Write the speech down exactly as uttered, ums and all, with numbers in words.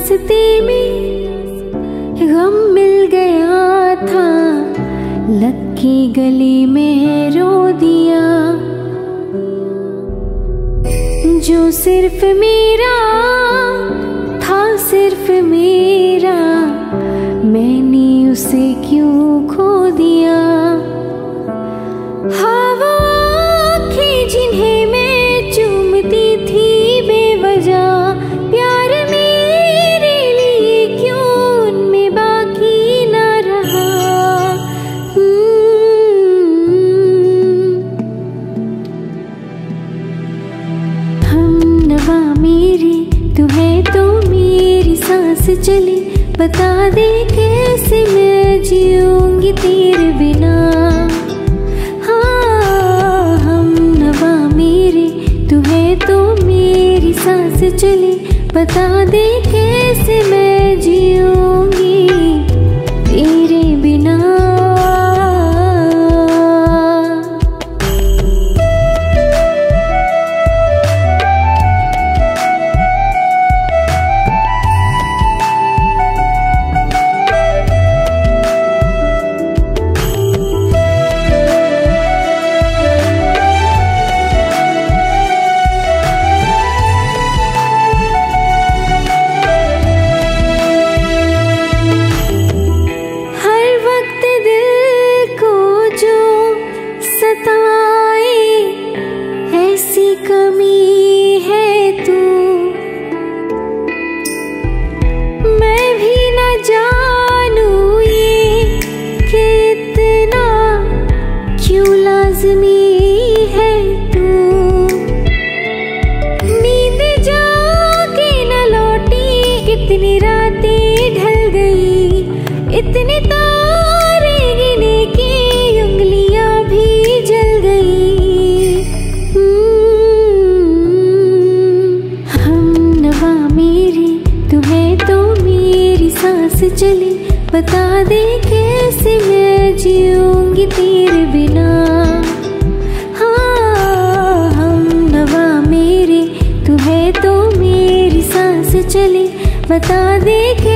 रास्ते में गम मिल गया था, लग के गली में रो दिया। जो सिर्फ मेरा था, सिर्फ मेरा, मैंने उसे क्यों खो दिया। हवा आँखें जिन्हें मैं चूमती थी बेवजह, प्यार मेरे लिए क्यों उनमें बाकी न रहा। हम नवा मेरी तू है तो मेरी सांस चली, बता दे कैसे मैं जीऊंगी तेरे बिना। हाँ हम नवा मेरे तू है तो मेरी सांस चली, बता दे कैसे मैं जीऊंगी तेरे बिना। ऐसी कमी है तू, मैं भी न जानू ये कि इतना क्यों लाज़मी है तू। नींद जाके न लौटी, कितनी रातें ढल गई, इतने तारे गिने की उंगलियां भी जल गई। सांस चली, बता दे कैसे मैं जीऊंगी तेरे बिना। हाँ हम नवा मेरे तू है तो मेरी सांस चली, बता दे